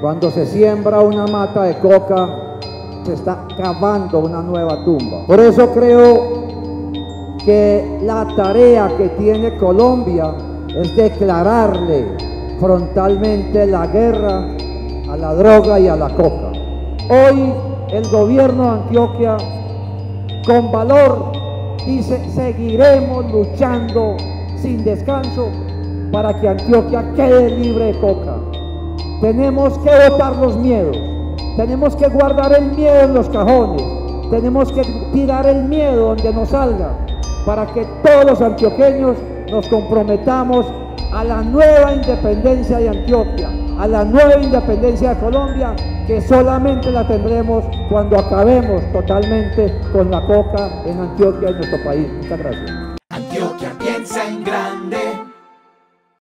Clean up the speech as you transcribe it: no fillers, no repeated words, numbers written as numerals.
Cuando se siembra una mata de coca, se está cavando una nueva tumba. Por eso creo que la tarea que tiene Colombia es declararle frontalmente la guerra a la droga y a la coca. Hoy el gobierno de Antioquia con valor dice: seguiremos luchando sin descanso para que Antioquia quede libre de coca. Tenemos que botar los miedos, tenemos que guardar el miedo en los cajones, tenemos que tirar el miedo donde nos salga, para que todos los antioqueños nos comprometamos a la nueva independencia de Antioquia, a la nueva independencia de Colombia, que solamente la tendremos cuando acabemos totalmente con la coca en Antioquia y en nuestro país. Muchas gracias.